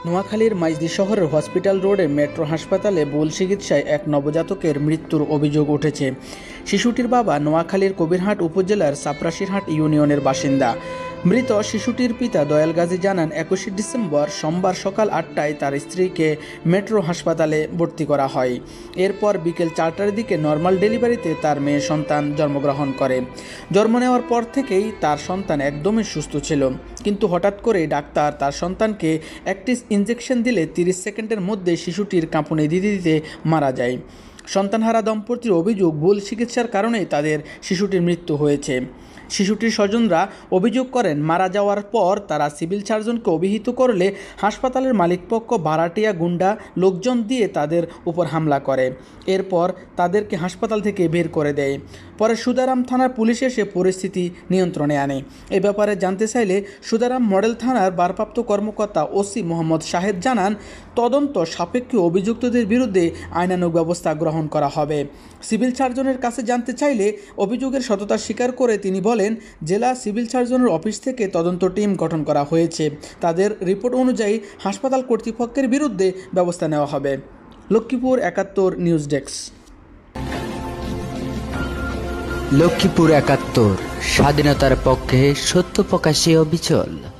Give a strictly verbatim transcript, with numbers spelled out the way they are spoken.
নোয়াখালীর মাইজদি শহরের হসপিটাল রোডে মেট্রো হাসপাতালে ভুল চিকিৎসায় এক নবজাতকের মৃত্যুর অভিযোগ উঠেছে। শিশুটির বাবা নোয়াখালীর কবিরহাট উপজেলার সাপরাশিরহাট ইউনিয়নের বাসিন্দা। মৃত শিশুটির পিতা দয়াল গাজী জানান, একুশে ডিসেম্বর সোমবার সকাল আটটায় তার স্ত্রীকে মেট্রো হাসপাতালে ভর্তি করা হয়। এরপর বিকেল চারটার দিকে নর্মাল ডেলিভারিতে তার মেয়ে সন্তান জন্মগ্রহণ করে। জন্ম নেওয়ার পর থেকেই তার সন্তান একদমই সুস্থ ছিল, কিন্তু হঠাৎ করে ডাক্তার তার সন্তানকে একটি ইনজেকশন দিলে তিরিশ সেকেন্ডের মধ্যে শিশুটির কাঁপুনি দিতে দিতে মারা যায়। সন্তানহারা দম্পতির অভিযোগ, ভুল চিকিৎসার কারণেই তাদের শিশুটির মৃত্যু হয়েছে। শিশুটির স্বজনরা অভিযোগ করেন, মারা যাওয়ার পর তারা সিভিল সার্জনকে অভিহিত করলে হাসপাতালের মালিকপক্ষ ভাড়াটিয়া গুন্ডা লোকজন দিয়ে তাদের উপর হামলা করে। এরপর তাদেরকে হাসপাতাল থেকে বের করে দেয়। পরে সুদারাম থানার পুলিশ এসে পরিস্থিতি নিয়ন্ত্রণে আনে। এ ব্যাপারে জানতে চাইলে সুদারাম মডেল থানার ভারপ্রাপ্ত কর্মকর্তা ওসি মোহাম্মদ শাহেদ জানান, তদন্ত সাপেক্ষে অভিযুক্তদের বিরুদ্ধে আইনানুগ ব্যবস্থা গ্রহণ করা হবে। সিভিল সার্জনের কাছে জানতে চাইলে অভিযোগের সততা স্বীকার করে তিনি বলেন, জেলা সিভিল সার্জনের অফিস থেকে তদন্ত টিম গঠন করা হয়েছে। তাদের রিপোর্ট অনুযায়ী হাসপাতাল কর্তৃপক্ষের বিরুদ্ধে ব্যবস্থা নেওয়া হবে। লক্ষ্মীপুর একাত্তর নিউজ ডেস্ক। লক্ষ্মীপুর একাত্তর, স্বাধীনতার পক্ষে সত্য প্রকাশে অবিচল।